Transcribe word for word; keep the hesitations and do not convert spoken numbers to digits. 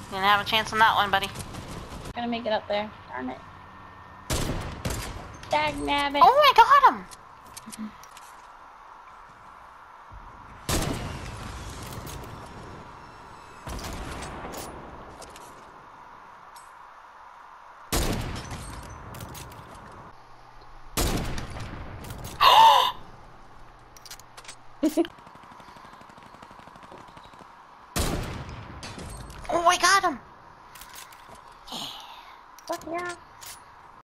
You didn't have a chance on that one, buddy. Gonna make it up there. Darn it. Dag nabbit. Oh, I got him! Oh, I got him! Yeah. Fuck yeah.